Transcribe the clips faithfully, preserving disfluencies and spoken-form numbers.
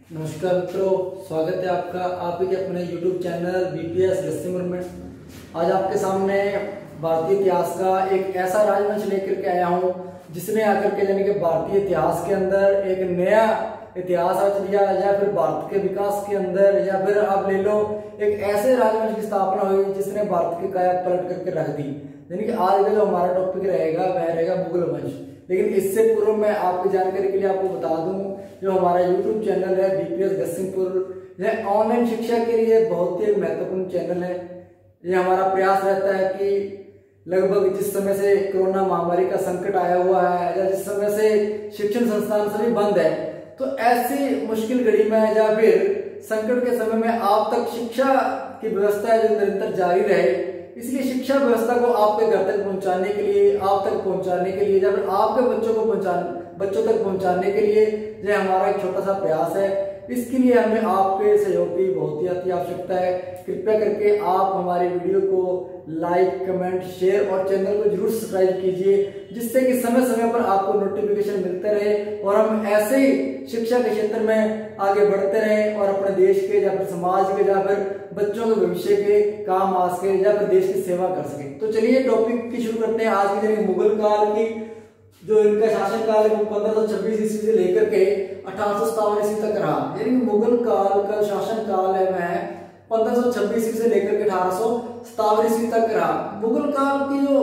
नमस्कार मित्रों, स्वागत है आपका आप ही के अपने YouTube चैनल बीपीएस गस्सिमपुर में। आज आपके सामने भारतीय इतिहास का एक ऐसा राजवंश लेकर के आया हूँ जिसने आकर के यानी कि भारतीय इतिहास के अंदर एक नया इतिहास रच दिया, या फिर भारत के विकास के अंदर, या फिर आप ले लो एक ऐसे राजवंश की स्थापना हुई जिसने भारत की काया पलट करके रख दी। यानी कि आज का जो हमारा टॉपिक रहेगा वह रहेगा मुगल वंश। लेकिन इससे पूर्व मैं आपकी जानकारी के लिए आपको बता दूं, जो हमारा यूट्यूब चैनल है बीपीएस गस्सिमपुर, यह ऑनलाइन शिक्षा के लिए बहुत ही महत्वपूर्ण चैनल है। ये हमारा प्रयास रहता है कि लगभग जिस समय से कोरोना महामारी का संकट आया हुआ है, या जिस समय से शिक्षण संस्थान सभी बंद है, तो ऐसी मुश्किल घड़ी में या फिर संकट के समय में आप तक शिक्षा की व्यवस्था है जो निरंतर जारी रहे, इसलिए शिक्षा व्यवस्था को आपके घर तक पहुंचाने के लिए, आप तक पहुंचाने के लिए, या फिर आपके बच्चों को पहुंचाने बच्चों तक पहुंचाने के लिए यह हमारा एक छोटा सा प्रयास है। इसके लिए हमें आपके सहयोग की बहुत ही अति आवश्यकता है। कृपया करके आप हमारे वीडियो को लाइक, कमेंट, शेयर और चैनल को जरूर सब्सक्राइब कीजिए, जिससे कि समय समय पर आपको नोटिफिकेशन मिलते रहे और हम ऐसे ही शिक्षा के क्षेत्र में आगे बढ़ते रहें और अपने देश के या फिर समाज के या फिर बच्चों के भविष्य के काम आ सके या फिर देश की सेवा कर सके। तो चलिए टॉपिक की शुरू करते हैं। आज की मुगल काल की जो इनका शासन काल है वो पंद्रह सौ छब्बीस ईस्वी से लेकर के अठारह सौ सत्तावन ईस्वी तक रहा। यानी मुगल काल का शासन काल है वह पंद्रह सौ छब्बीस ईस्वी से लेकर के अठारह सौ सत्तावन ईस्वी तक रहा। मुगल काल की जो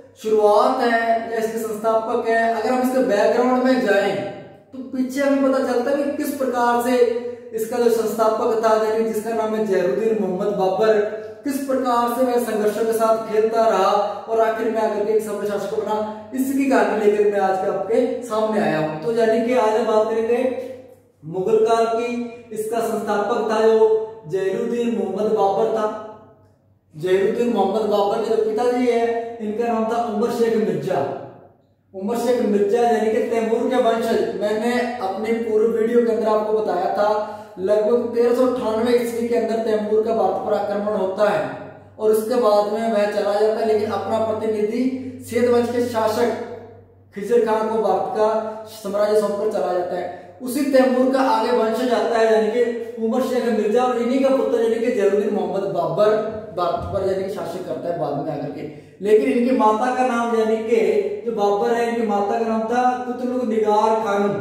शुरुआत है या इसके संस्थापक है, अगर हम इसके बैकग्राउंड में जाएं तो पीछे हमें पता चलता है कि किस प्रकार से इसका जो संस्थापक था, यानी जिसका नाम है जहरुद्दीन मोहम्मद बाबर, किस प्रकार से वह संघर्षों के साथ खेलता रहा और आखिर में आकर के एक सम्राट शासक बना। इसकी कहानी लेकर मैं आज के आपके सामने आया हूं। तो यानी कि आज हम बात करेंगे मुगल काल की। इसका संस्थापक था जो जहरुद्दीन मोहम्मद बाबर था। जहरुद्दीन मोहम्मद बाबर के जो पिताजी है इनका नाम था उमर शेख मिर्जा। उमर शेख मिर्जा यानी कि तैमूर के वंशज। मैंने अपने पूर्व वीडियो के अंदर आपको बताया था लगभग तेरह सौ अठानवे ईस्वी के अंदर तैमूर का भारत पर आक्रमण होता है और उसके बाद में वह चला जाता है, लेकिन अपना प्रतिनिधि सेद वंश के शासक खिजर खान को भारत का साम्राज्य सौंपकर चला जाता है। उसी तैमूर का आगे वंशज आता है यानी कि उमर शेख मिर्जा, और इन्हीं का पुत्र यानी कि जहरुद्दीन मोहम्मद बाबर भारत पर यानी कि शासन करता है बाद में आकर के। लेकिन इनकी माता का नाम यानी कि जो बाबर है, इनकी माता का नाम था कुतुब निगार खानम।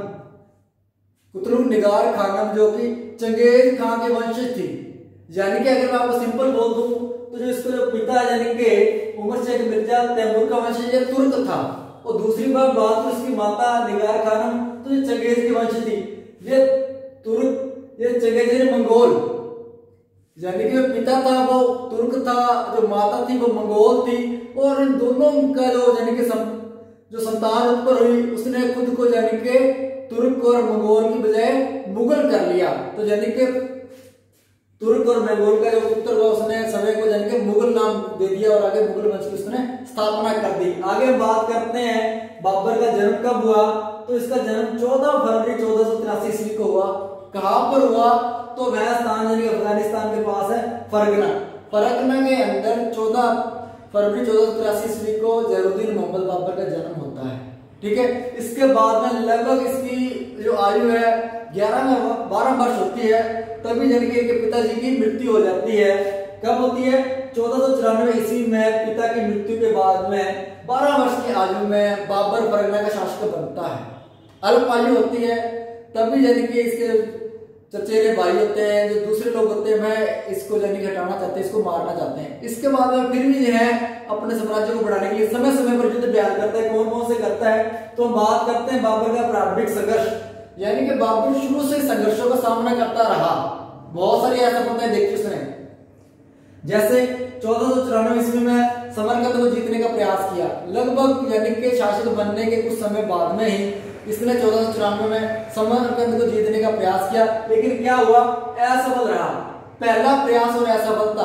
कुतुब निगार खानम जो कि चंगेज खान के वंशज थी। यानी कि अगर मैं आपको सिंपल बोल दूं तो जो इसको जो पिता यानी कि उमर शेख मिर्जा तैमूर का वंशज तुर्क था, और दूसरी बात बात तो इसकी माता निगार खानम तो ये चंगेज की वंशज थी। ये तुर्क, ये चंगेज मंगोल, यानी कि पिता था वो तुर्क था, जो माता थी वो मंगोल थी, और इन दोनों का जो यानी कि सं, जो संतान उत्पन्न हुई उसने खुद को यानी कि तुर्क और मंगोल की बजाय मुगल कर लिया। तो यानी कि तुर्क और मंगोल का जो पुत्र हुआ उसने समय को यानी कि मुगल नाम दे दिया और आगे मुगल वंश की उसने स्थापना कर दी। आगे बात करते हैं बाबर का जन्म कब हुआ। तो इसका जन्म चौदह फरवरी चौदह सौ तिरासी ईस्वी को हुआ। कहां पर हुआ? तो वह स्थान यानी अफगानिस्तान के पास है फरगना। फरगना के अंदर चौदह फरवरी चौदह सौ तिरासी ईस्वी को जहरुद्दीन मोहम्मद बाबर का जन्म होता है। ठीक है। इसके बाद में लगभग इसकी जो आयु है ग्यारह में बारह वर्ष होती है, तभी यानी कि इनके पिताजी की मृत्यु हो जाती है। कब होती है? चौदह सौ चौरानवे ईस्वी में पिता की मृत्यु के बाद में बारह वर्ष की आयु में बाबर फरगना का शासक बनता है। अल्प आयु होती है, तभी यानी कि इसके चचेरे भाई होते हैं, जो दूसरे लोग होते हैं, वह इसको यानी कि हटाना चाहते हैं, इसको मारना चाहते हैं। इसके बाद में फिर भी जो है अपने साम्राज्य को बढ़ाने के लिए समय समय पर युद्ध बयान करता है। कौन कौन से करता है? तो हम बात करते हैं बाबर का प्रारंभिक संघर्ष। यानी कि बाबर शुरू से संघर्षों का सामना करता रहा। बहुत सारी असफलताएं देखी उसने। जैसे चौदह सौ चौरानवे ईस्वी में समरकंद को जीतने का प्रयास किया। लगभग यानी कि शासक बनने के कुछ समय बाद में ही इसने चौदह सौ चौरानवे में समरकंद को जीतने का प्रयास किया, लेकिन क्या हुआ? असफल रहा। पहला प्रयास और असफलता,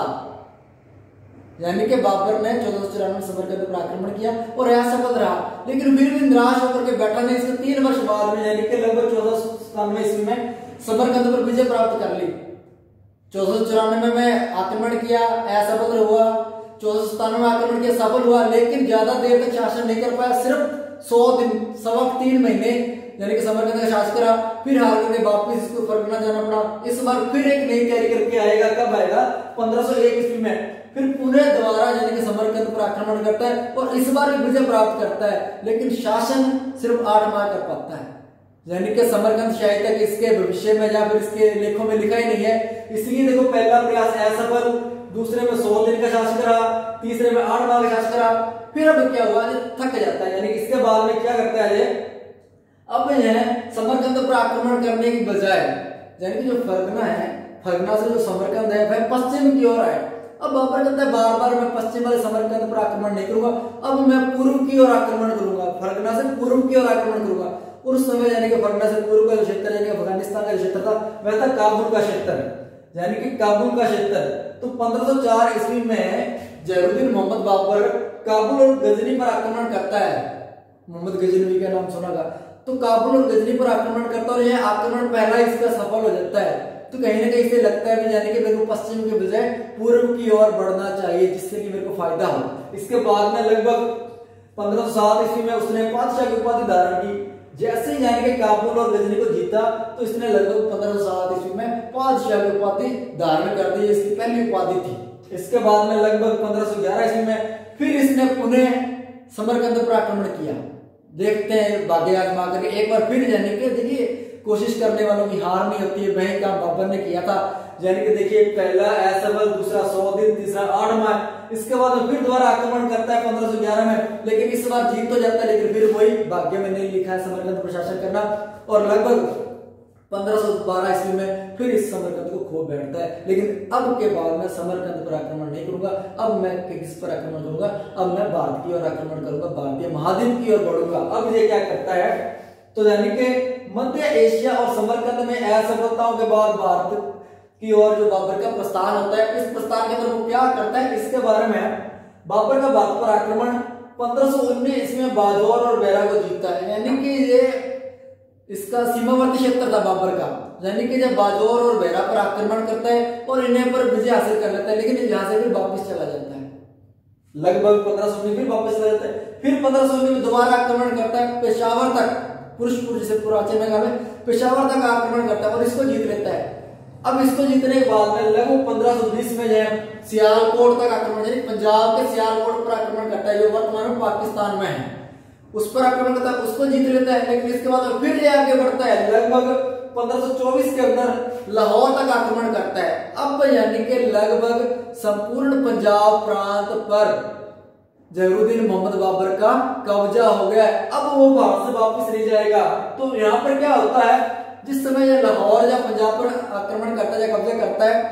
यानी कि बाबर ने चौदह सौ चौरानवे में समरकंद पर आक्रमण किया और असफल रहा, लेकिन फिर भी निराश होकर के बैठा नहीं। इसने तीन वर्ष बाद में यानी कि लगभग चौदह सौ सतानवे ईस्वी में समरकंद पर विजय प्राप्त कर ली। चौदह सौ चौरानवे में आक्रमण किया, असफल हुआ। चौदह सौ सतानवे में आक्रमण किया, सफल हुआ, लेकिन ज्यादा देर तक शासन नहीं कर पाया। सिर्फ सौ दिन सवा तीन महीने यानी कि समरकंद का शासक रहा, फिर हार करके वापस इसको फरगना जाना पड़ा। इस बार फिर एक नई तैयारी करके आएगा, कब आएगा? पंद्रह सौ एक ईस्वी में। फिर पुनः दोबारा यानी कि समरकंद पर आक्रमण करता है और इस बार विजय प्राप्त करता है, लेकिन शासन सिर्फ आठ माह कर पाता है। यानी कि समरकंद शायद तक इसके भविष्य में या फिर इसके लेखों में लिखा ही नहीं है। इसलिए देखो पहला प्रयास असफल, दूसरे में सौ दिन का शासक रहा, तीसरे में आठ माह का शासक रहा। फिर अब क्या हुआ, थक जाता है, यानी कि इसके बाद में क्या करता है, अब यह समरकंद पर आक्रमण करने की बजाय यानी कि जो फरगना है, फरगना से जो समरकंद है वह पश्चिम की ओर आए। अब बाबर कहता है बार बार मैं पश्चिम वाले समरकंद पर आक्रमण नहीं करूंगा, अब मैं पूर्व की ओर आक्रमण करूंगा, फरगना से पूर्व की ओर आक्रमण करूंगा। उस समय यानी कि फरगना से पूर्व का जो क्षेत्र यानी कि अफगानिस्तान का क्षेत्र था वह था काबुल का क्षेत्र, यानी कि काबुल का क्षेत्र। तो पंद्रह सौ चार ईस्वी में जैनुद्दीन मोहम्मद बाबर काबुल और गजनी पर आक्रमण करता है। मोहम्मद गजनवी का नाम सुना होगा। तो काबुल और गजनी पर आक्रमण करता है और यह आक्रमण पहला इसका सफल हो जाता है। तो कहीं ना कहीं इसे लगता है यानी कि मेरे को पश्चिम के बजाय पूर्व की ओर बढ़ना चाहिए, जिससे कि मेरे को फायदा हो। इसके बाद में लगभग पंद्रह सौ सात ईस्वी में उसने पातशाह की उपाधि धारण की। जैसे ही यानी कि काबुल और गजनी को जीता तो इसने लगभग पंद्रह सौ सात ईस्वी में पातशाह की उपाधि धारण कर दी, इसकी पहली उपाधि थी। इसके बाद में लगभग पंद्रह सौ ग्यारह ईस्वी में फिर इसने पुनः समरकंद पर आक्रमण किया। देखते हैं भाग्य आजमा करके एक बार फिर, यानी कि देखिए कोशिश करने वालों की हार नहीं होती है, वही काम बाबर ने किया था। यानी कि देखिए पहला असफल, दूसरा सौ दिन, तीसरा आठ माह। इसके बाद फिर दोबारा आक्रमण करता है पंद्रह सौ ग्यारह में, लेकिन इस बार जीत तो जाता है, लेकिन फिर वही भाग्य में नहीं लिखा है समरकंद पर शासन करना। और लगभग पंद्रह सौ बारह ईस्वी में फिर इस समरकंद को खो बैठता है। लेकिन अब के बाद मैं समरकंद पर आक्रमण नहीं करूंगा, अब मैं किस पर आक्रमण करूंगा, अब मैं भारत की ओर आक्रमण करूंगा, भारतीय महाद्वीप की ओर बढ़ूंगा। अब ये क्या करता है, तो यानी कि मध्य एशिया और समरकंद में असफलताओं के बाद भारत की ओर जो बाबर का प्रस्थान होता है, इस प्रस्थान के अंदर वो क्या करता है, इसके बारे में बाबर का भारत पर आक्रमण पंद्रह सौ उन्नीस ईस्वी में बाजौर और बेरा को जीतता है। यानी कि ये इसका सीमावर्ती क्षेत्र था बाबर का, यानी कि जब बाजौर और बेरा पर आक्रमण करता है और इन्हें पर विजय हासिल कर लेता है, लेकिन यहाँ से फिर वापस चला जाता है। लगभग पंद्रह सौ उन्नीस फिर वापस चला जाता है। फिर पंद्रह सौ उन्नीस में दोबारा आक्रमण करता है, पेशावर तक, पुरुषपुर जिसे पुराने में कहा, पेशावर तक आक्रमण करता है और इसको जीत लेता है। अब इसको जीतने के बाद में लगभग पंद्रह सौ बीस में जो है सियालकोट तक आक्रमण, यानी पंजाब के सियालकोट पर आक्रमण करता है, जो वर्तमान में पाकिस्तान में है, उस पर आक्रमण करता है, उसको जीत लेता है। लेकिन इसके बाद फिर ये आगे बढ़ता है, लगभग पंद्रह सौ चौबीस के अंदर लाहौर तक आक्रमण करता है। अब यानी कि लगभग संपूर्ण पंजाब प्रांत पर जैनुद्दीन मोहम्मद बाबर का कब्जा हो गया है। अब वो भारत से वापस नहीं जाएगा। तो यहाँ पर क्या होता है, जिस समय ये लाहौर या पंजाब पर आक्रमण करता है या कब्जा करता है,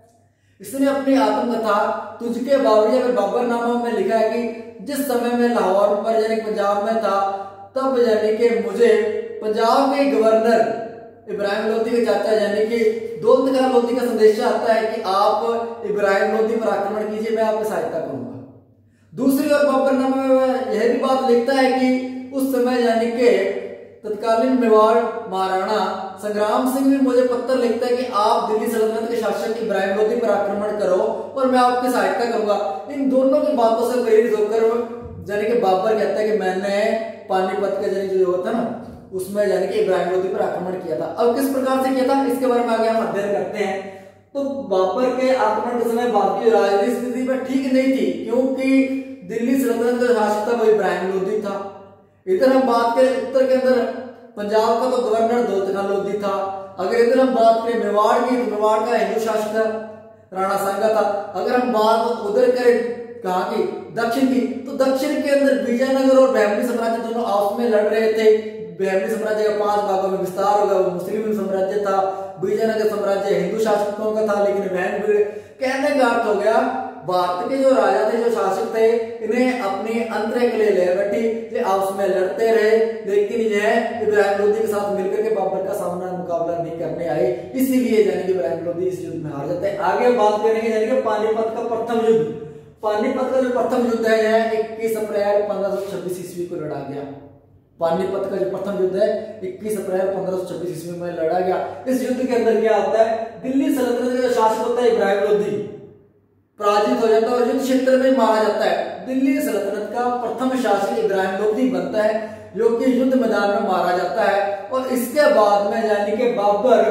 इसने अपनी आत्मकथा तुझके बाबरी या बाबर नामा में लिखा है कि जिस समय मैं लाहौर पर यानी पंजाब में था, तब यानी कि मुझे पंजाब के गवर्नर इब्राहिम लोधी के चाचा यानी कि दौलत खां लोधी का संदेश आता है कि आप इब्राहिम लोधी पर आक्रमण कीजिए, मैं आपकी सहायता करूंगा। दूसरी ओर बाबरनामा में यह भी बात लिखता है कि उस समय यानी कि तत्कालीन मेवाड़ महाराणा संग्राम सिंह भी मुझे पत्र लिखता है कि आप दिल्ली सल्तनत के शासक इब्राहिम लोधी पर आक्रमण करो और मैं आपकी सहायता करूंगा। इन दोनों की बातों से प्रेरित होकर यानी कि बाबर कहता है कि मैंने पानीपत का यानी जो होता ना उसमें यानी कि इब्राहिम लोधी पर आक्रमण किया था। अब किस प्रकार से किया था, इसके बारे में आगे हम अध्ययन करते हैं। तो बाबर के आक्रमण के समय भारतीय राजनीतिक स्थिति पर ठीक नहीं थी, क्योंकि दिल्ली सल्तनत का शासक था वो इब्राहिम लोधी था। इधर हम बात करें उत्तर के अंदर पंजाब का तो गवर्नर दौलत खां लोधी था। अगर इधर हम बात करें मेवाड़ की, तो मेवाड़ का हिंदू शासक था राणा सांगा था। अगर हम बात उधर करें कहाँ की, दक्षिण की, तो दक्षिण के अंदर विजयनगर और बहमनी साम्राज्य दोनों आपस में लड़ रहे थे। बहमनी साम्राज्य का पांच भागों में विस्तार होगा, वो मुस्लिम साम्राज्य था। विजयनगर साम्राज्य हिंदू शासकों का था, लेकिन बहन कहने का अर्थ हो गया भारत के जो राजा थे, जो शासक थे, इन्हें अपनी अंतरे के लिए ले बैठी, ये आपस में लड़ते रहे, लेकिन यह इब्राहिम लोधी के साथ मिलकर के बाबर का सामना मुकाबला नहीं करने आए। इसीलिए यानी कि इब्राहिम लोधी इस युद्ध में हार जाते हैं। आगे बात करेंगे यानी कि पानीपत का प्रथम युद्ध। पानीपत का जो प्रथम युद्ध है यह इक्कीस अप्रैल पंद्रह सौ छब्बीस ईस्वी को लड़ा गया। पानीपत का जो प्रथम युद्ध है इक्कीस अप्रैल पंद्रह सौ छब्बीस ईस्वी में लड़ा गया। इस युद्ध के अंदर क्या होता है, दिल्ली सल्तनत का शासक होता है इब्राहिम लोधी, पराजित हो जाता है और युद्ध क्षेत्र में मारा जाता है। दिल्ली सल्तनत का प्रथम शासक इब्राहिम लोदी बनता है, जो कि युद्ध मैदान में मारा जाता है। और इसके बाद में यानी कि बाबर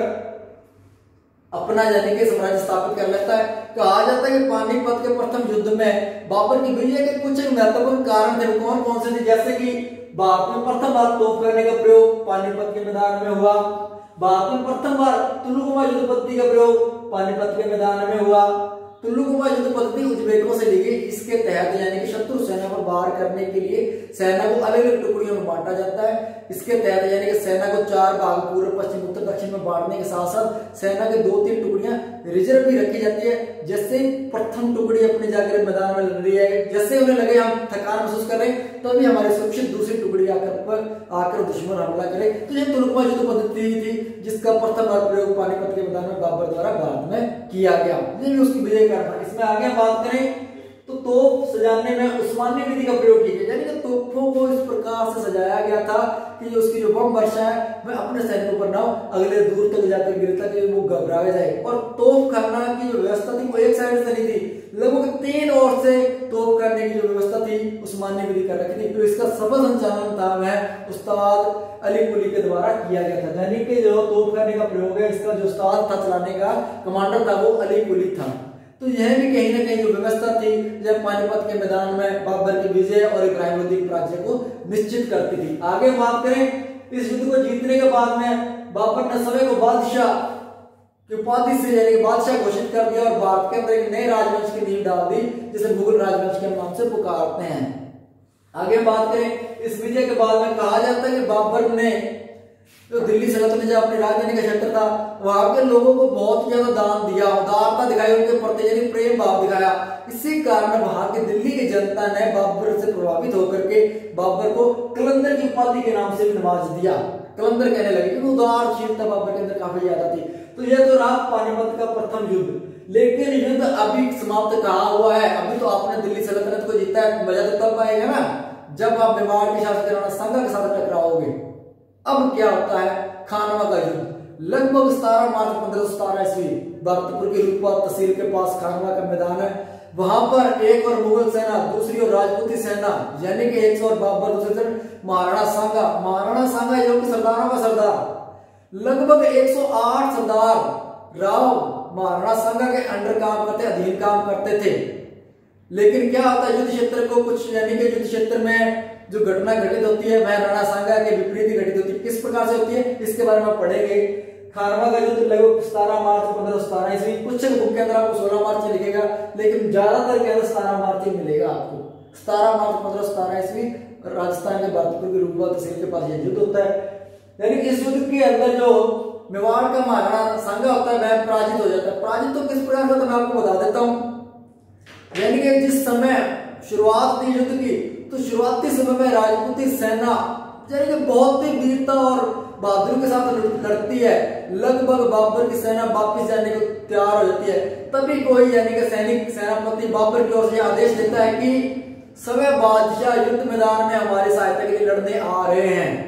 अपना यानी कि साम्राज्य स्थापित कर लेता है। कहा जाता है कि पानीपत के प्रथम युद्ध में बाबर की विजय के कुछ महत्वपूर्ण कारण थे। कौन कौन से थे? जैसे कि भारत में प्रथम बार तोप करने का प्रयोग पानीपत के मैदान में हुआ। भारत में प्रथम बार तुलुगुमा युद्ध पद्धति का प्रयोग पानीपत के मैदान में हुआ। तुलुगुमा युद्ध पद्धति उज्बेकों से ली गई। इसके तहत यानी कि शत्रु सेना पर वार करने के लिए सेना को अलग अलग टुकड़ियों में बांटा जाता है। इसके तहत यानी कि सेना को चार भाग पूर्व, पश्चिम, उत्तर, दक्षिण में बांटने के साथ साथ सेना के दो तीन टुकड़ियां रिजर्व भी रखी जाती है। जैसे प्रथम टुकड़ी अपने जाकर मैदान में लड़ रही है, जैसे उन्हें लगे हम थकान महसूस कर रहे हैं, तभी तो हमारी सुरक्षित दूसरी टुकड़ी आकर पर आकर दुश्मन हमला करे। तो ये तुलुगुमा युद्ध पद्धति थी, जिसका प्रथम बार प्रयोग पानीपत के मैदान में बाबर द्वारा भारत में किया गया। ये भी उसकी विजय का था। इसमें आगे बात करें तो तोप सजाने में उस्मानी विधि का प्रयोग किया गया, यानी कि तोपों को इस प्रकार से सजाया गया था कि उसकी जो बम वर्षा है वह अपने सैनिकों पर ना अगले दूर तक जाकर गिरता कि वो घबराए जाए। और तोप खाना की जो व्यवस्था थी वो एक साइड से नहीं थी, लगभग तीन ओर से तोप करने की जो व्यवस्था थी उस्मानी विधि कर रखी थी। तो इसका सफल संचालन था वह उस्ताद अली कुली के द्वारा किया गया था। यानी कि जो तोप करने का प्रयोग है, इसका जो उस्ताद था चलाने का कमांडर था वो अली कुली था। तो यह भी कहीं ना कहीं जो व्यवस्था थी जब पानीपत के मैदान में बाबर की विजय और इब्राहिम लोदी के पराजय को निश्चित करती थी। आगे बात करें, इस युद्ध को जीतने के बाद में बाबर ने समय को बादशाह की उपाधि से यानी कि बादशाह घोषित कर दिया और भारत के अंदर एक नए राजवंश की नींव डाल दी, जिसे मुगल राजवंश के नाम से पुकारते हैं। आगे बात करें, इस विजय के बाद में कहा जाता है कि बाबर ने जो तो दिल्ली सल्तनत जब अपनी राजधानी का क्षेत्र था, वहां के लोगों को बहुत ज्यादा दान दिया, उदारता दिखाई, उनके प्रति यानी प्रेम भाव दिखाया। इसी कारण वहां की दिल्ली की जनता ने बाबर से प्रभावित होकर के बाबर को कलंदर की उपाधि के नाम से भी नवाज दिया। कलंदर कहने लगे क्योंकि उदारशीलता बाबर के अंदर काफी ज्यादा थी। तो यह तो रहा पानीपत का प्रथम युद्ध, लेकिन युद्ध अभी समाप्त कहाँ हुआ है? अभी तो आपने दिल्ली सल्तनत को जीता है, मजा तो तब आएगा ना जब आप मेवाड़ के शासक राणा सांगा के साथ टकराओगे। अब क्या होता है? खानवा का युद्ध। लगभग सतारह मार्च पंद्रह सौ सतारह ईस्वी भरतपुर की रुपा तहसील के पास खानवा का मैदान है। वहां पर एक और मुगल सेना, दूसरी और राजपूती सेना, यानी कि एक सौ और बाबर, दूसरी तरफ महाराणा सांगा। महाराणा सांगा जो कि सरदारों का सरदार, लगभग एक सौ आठ सरदार राव महाराणा सांगा के अंडर काम करते, अधीन काम करते थे। लेकिन क्या होता है, युद्ध क्षेत्र को कुछ यानी कि युद्ध क्षेत्र में जो घटना घटित होती है वह राणा सांगा के विपरीत ही घटित होती है। किस प्रकार से होती है इसके बारे में पढ़ेंगे। खानवा का युद्ध लगभग सतारह मार्च पंद्रह सौ सतारह ईस्वी, कुछ बुक के अंदर आपको सोलह मार्च से लिखेगा, लेकिन ज्यादातर के अंदर सतारह मार्च ही मिलेगा आपको। सतारह मार्च पंद्रह सौ सतारह ईस्वी राजस्थान के भरतपुर की रुपा तहसील के पास यह युद्ध होता है। यानी कि इस युद्ध के अंदर जो मेवाड़ का महाराणा सांगा होता है वह पराजित हो जाता है। पराजित तो किस प्रकार से मैं आपको बता देता हूँ। यानी कि जिस समय शुरुआत थी युद्ध की, तो शुरुआती समय में राजपूती सेना यानी कि बहुत ही वीरता और बहादुरी के साथ लड़ती है। लगभग बाबर की सेना वापस जाने को तैयार हो जाती है। तभी कोई यानी कि सैनिक सेनापति बाबर की ओर से आदेश देता है कि सभी बादशाह युद्ध मैदान में हमारी सहायता के लिए लड़ने आ रहे हैं।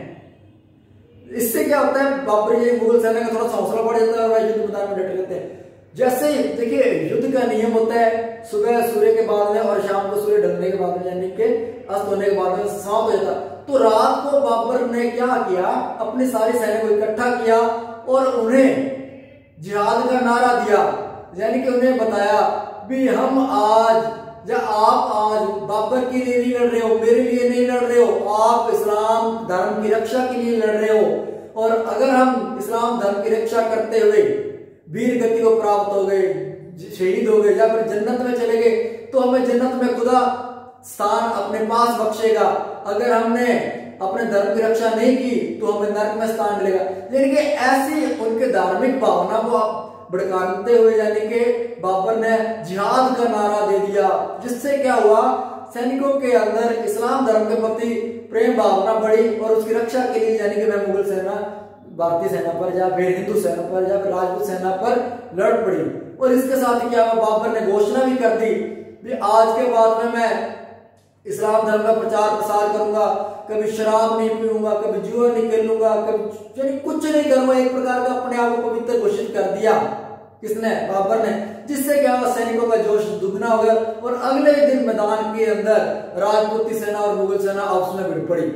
इससे क्या होता है, बाबर ये मुगल सेना का थोड़ा हौसला बढ़ जाता है और वह युद्ध मैदान में डटे रहते हैं। जैसे देखिए युद्ध का नियम होता है, सुबह सूर्य के बाद में और शाम को सूर्य ढलने के बाद में यानी कि अस्त होने के बाद में समाप्त हो जाता। तो रात को बाबर ने क्या किया, अपनी सारी सेना को इकट्ठा किया और उन्हें जिहाद का नारा दिया। यानी कि उन्हें बताया भी हम आज या आप आज बाबर के लिए नहीं लड़ रहे हो, मेरे लिए नहीं लड़ रहे हो, आप इस्लाम धर्म की रक्षा के लिए लड़ रहे हो। और अगर हम इस्लाम धर्म की रक्षा करते हुए वीर गति को प्राप्त हो गए, शहीद हो गए या फिर जन्नत में चले गए, तो हमें जन्नत में खुदा स्थान अपने पास बख्शेगा। अगर हमने अपने धर्म की रक्षा नहीं की तो हमें नरक में स्थान मिलेगा। यानी कि ऐसी उनके धार्मिक भावना को भड़काते हुए यानी कि बाबर ने जिहाद का नारा दे दिया, जिससे क्या हुआ, सैनिकों के अंदर इस्लाम धर्म के प्रति प्रेम भावना बढ़ी और उसकी रक्षा के लिए यानी कि वह मुगल सेना भारतीय सेना पर या फिर हिंदू सेना पर या फिर राजपूत सेना पर लड़ पड़ी। और इसके साथ ही क्या हुआ, बाबर ने घोषणा भी कर दी कि आज के बाद में मैं इस्लाम धर्म का प्रचार प्रसार करूंगा, कभी शराब नहीं पीऊंगा, कभी जुआ नहीं खेलूंगा, कभी यानी कुछ नहीं करूंगा। एक प्रकार का अपने आप को पवित्र घोषित कर दिया। किसने? बाबर ने। जिससे क्या हुआ, सैनिकों का जोश दुगना हो गया और अगले दिन मैदान के अंदर राजपूती सेना और मुगल सेना आपस में भिड़ पड़ी।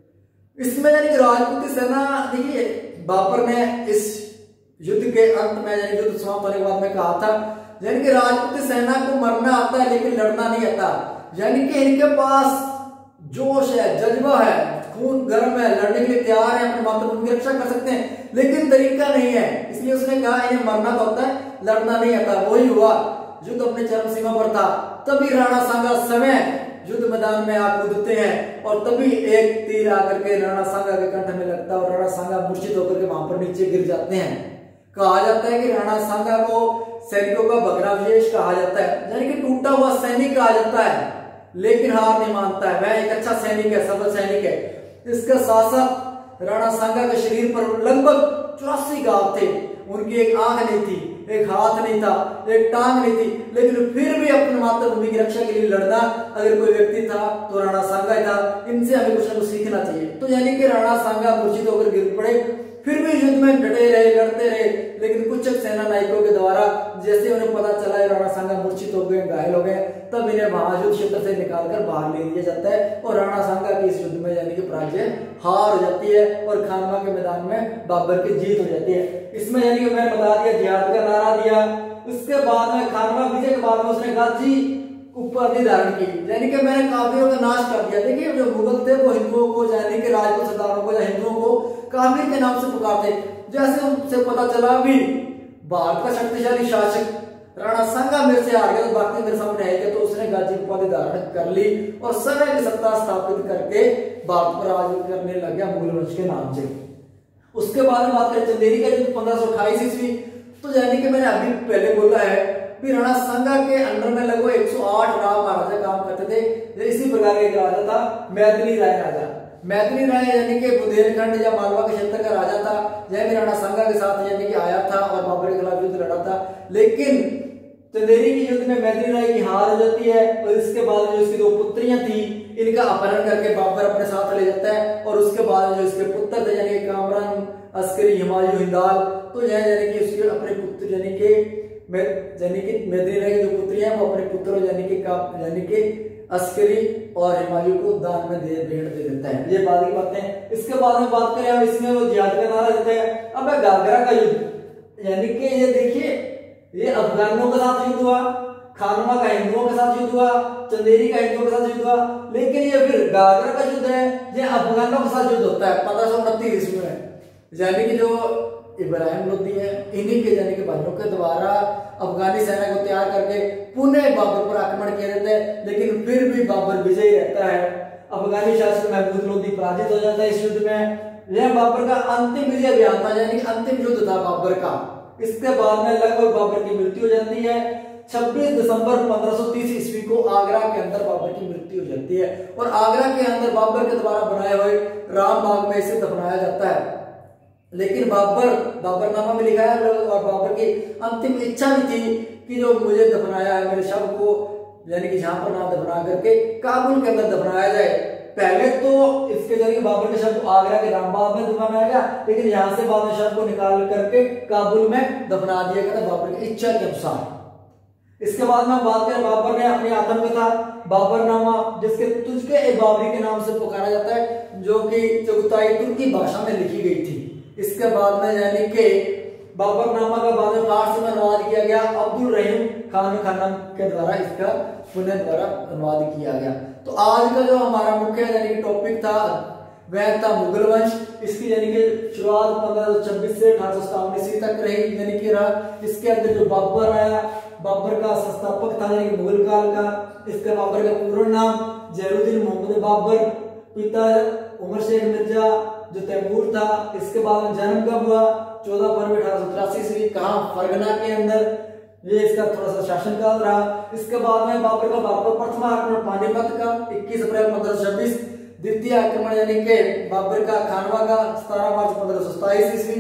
इसमें यानी कि राजपूती सेना, देखिए बाबर ने इस युद्ध के अंत में यानी युद्ध समाप्त होने के बाद में कहा था, यानी कि राजपूती सेना को मरना आता है लेकिन लड़ना नहीं आता, यानी कि इनके पास जोश है, जज्बा है, खून गर्म है, लड़ने के लिए तैयार है, अपनी मातृभूमि की रक्षा कर सकते हैं, लेकिन तरीका नहीं है। इसलिए उसने कहा इन्हें मरना तो आता है, लड़ना नहीं आता। वही हुआ, युद्ध अपने चरम सीमा पर था। तभी राणा सांगा समय युद्ध मैदान में आ कूदते हैं और तभी एक तीर आकर के राणा सांगा के कंठ में लगता है और राणा सांगा मूर्छित होकर के वहां पर नीचे गिर जाते हैं। कहा जाता है कि राणा सांगा को सैनिकों का भग्नावशेष कहा जाता है, यानी कि टूटा हुआ सैनिक कहा जाता है, लेकिन हार नहीं मानता है, वह एक अच्छा सैनिक है, सफल सैनिक है। इसके साथ साथ राणा सांगा के शरीर पर लगभग चौरासी घाव थे, उनकी एक आंख नहीं थी, एक हाथ नहीं था, एक टांग नहीं थी, लेकिन फिर भी अपनी मातृभूमि की रक्षा के लिए लड़ना अगर कोई व्यक्ति था तो राणा सांगा ही था। इनसे हमें कुछ ना कुछ सीखना चाहिए। तो यानी कि राणा सांगा मूर्छित होकर गिर पड़े, फिर भी युद्ध में डटे रहे, लड़ते रहे, लेकिन कुछ सेना नायकों के द्वारा जैसे उन्हें पता चला राणा सांगा मूर्छित हो गए, घायल हो गए, तब इन्हें वहां युद्ध क्षेत्र से निकालकर बाहर ले लिया जाता है और राणा सांगा की इस युद्ध में यानी कि पराजय हार हो जाती है और खानवा के मैदान में बाबर की जीत हो जाती है। इसमें यानी कि मैंने बता दिया, जिहाद का नारा दिया। उसके बाद में खानवा विजय के बाद में उसने गाजी उपाधि धारण की, यानी कि मैंने काफिरों का नाश कर दिया। देखिए जो मुगल थे वो हिंदुओं को, यानी कि राजपूत सरदारों को या हिंदुओं को काफिर के नाम से पुकारते। जैसे उनसे पता चला भी भारत का शक्तिशाली शासक राणा सांगा मेरे से हार गया तो बाकी मेरे सामने आएगा, तो उसने गाजी उपाधि धारण कर ली और समय की सत्ता स्थापित करके भारत पर राज करने लग गया मुगल वंश के नाम से। उसके बाद में बात करें चंदेरी का युद्ध पंद्रह सौ अट्ठाईस ईस्वी, तो यानी कि मैंने अभी पहले बोला है कि राणा सांगा के अंडर में लगभग एक सौ आठ राव महाराजा काम करते थे। इसी प्रकार का एक राजा था मैथिली राय राजा। मैथिली राय यानी कि बुंदेलखंड या मालवा के क्षेत्र का राजा था। यह भी राणा सांगा के साथ यानी कि आया था और बाबर के खिलाफ युद्ध लड़ा था, लेकिन चंदेरी के युद्ध में मैथिली राय की हार हो जाती है और इसके बाद जो इसकी दो पुत्रियां थी इनका अपहरण करके बाबर अपने साथ ले जाता है और उसके बाद जो इसके पुत्र थे यानी कि कामरान, अस्करी, हिमायू, हिंदाल, तो यह यानी कि उसके अपने पुत्र यानी कि यानी कि मैथिली राय की जो पुत्रियां हैं वो अपने पुत्रों यानी कि यानी कि अस्करी और हिमायू को दान में दे भेंट दे देता है। ये बाद की बातें हैं। इसके बाद में बात करें हम, इसमें वो जिहाद का नारा देते हैं। अब घाघरा का युद्ध, यानी कि ये देखिए ये अफगानों के साथ युद्ध हुआ, खानवा का हिंदुओं के साथ युद्ध हुआ, चंदेरी का हिंदुओं के साथ युद्ध हुआ, लेकिन ये फिर घाघरा का युद्ध है ये अफगानों के साथ युद्ध होता है पंद्रह सौ उनतीस ईस्वी में। यानी कि जो इब्राहिम लोधी है इन्हीं के यानी कि भाइयों के द्वारा अफगानी सेना को तैयार करके पुनः बाबर पर आक्रमण किया जाता है, लेकिन फिर भी बाबर विजयी रहता है। अफगानी शासक महमूद लोधी पराजित हो जाता है इस युद्ध में। यह बाबर का अंतिम विजय अभियान था, यानी कि अंतिम युद्ध था बाबर का। इसके बाद में लगभग बाबर की मृत्यु हो जाती है। छब्बीस दिसंबर पंद्रह सौ तीस ईस्वी को आगरा के अंदर बाबर की मृत्यु हो जाती है और आगरा के अंदर बाबर के द्वारा बनाए हुए रामबाग में इसे दफनाया जाता है। लेकिन बाबर बाबरनामा में लिखा है और बाबर की अंतिम इच्छा भी थी कि जो मुझे दफनाया है मेरे शव को यानी कि जहां पर ना दफना करके काबुल के अंदर दफनाया जाए। पहले तो इसके जरिए बाबर के शव को आगरा के रामबाग में दफनाया गया, लेकिन यहाँ से बाद में शव को निकाल करके काबुल में दफना दिया गया था बाबर की इच्छा के अनुसार। इसके बाद में बात करें बाबर ने अपनी आत्मकथा बाबरनामा, जिसके तुझके ए बाबरी के नाम से पुकारा जाता है, जो कि चगताई तुर्की भाषा में लिखी गई थी। इसके बाद में यानी कि बाबरनामा का बाद में फारसी में अनुवाद किया गया, अब्दुल रहीम खान खानम के द्वारा इसका पुनः द्वारा अनुवाद किया गया। तो आज का जो हमारा मुख्य यानी कि टॉपिक था वह था मुगल वंश। इसकी यानी कि शुरुआत पंद्रह सौ छब्बीस से अठारह सौ सतावन ईस्वी तक रही, यानी कि रहा। इसके अंदर जो बाबर आया, बाबर का संस्थापक था यानी कि मुगल काल का। इसका बाबर का पूर्ण नाम जैनुद्दीन मोहम्मद बाबर, पिता उमर शेख मिर्जा जो तैमूर था। इसके बाद में जन्म कब हुआ? चौदह फरवरी अठारह सौ तिरासी ईस्वी, कहां? फरगना के अंदर। ये इसका थोड़ा सा शासनकाल रहा। इसके बाद में बाबर का बाबर प्रथम आक्रमण पानीपत का इक्कीस अप्रैल पंद्रह सौ छब्बीस, द्वितीय आक्रमण यानी कि बाबर का खानवा का सत्रह मार्च पंद्रह सौ सताईस ईस्वी,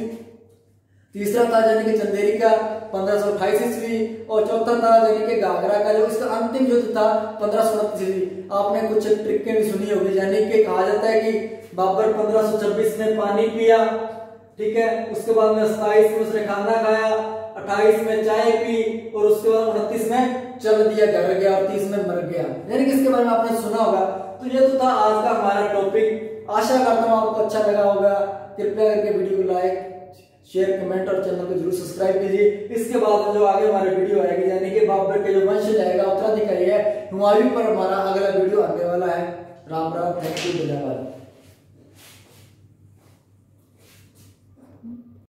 तीसरा था यानी कि चंदेरी का पंद्रह सौ अट्ठाईस ईस्वी और चौथा था यानी कि घाघरा का जो इसका अंतिम युद्ध था पंद्रह सौ उनतीस ईस्वी। आपने कुछ ट्रिकें भी सुनी होगी, यानी कि कहा जाता है कि बाबर पंद्रह सौ छब्बीस में पानी पिया, ठीक है। उसके बाद में सताईस में उसने खाना खाया, अट्ठाईस में चाय पी और उसके बाद उनतीस में चल दिया घर गया और तीस में मर गया। यानी कि इसके बारे में आपने सुना होगा। तो ये तो था आज का हमारा टॉपिक। आशा करता हूँ आपको अच्छा लगा होगा। कृपया करके वीडियो को लाइक शेयर कमेंट और चैनल को जरूर सब्सक्राइब कीजिए। इसके बाद जो आगे हमारे वीडियो आएगी यानी कि बाबर के जो वंश जाएगा उत्तराधिकारी है हुमायूं पर हमारा अगला वीडियो आने वाला है। राम राम, थैंक यू, धन्यवाद।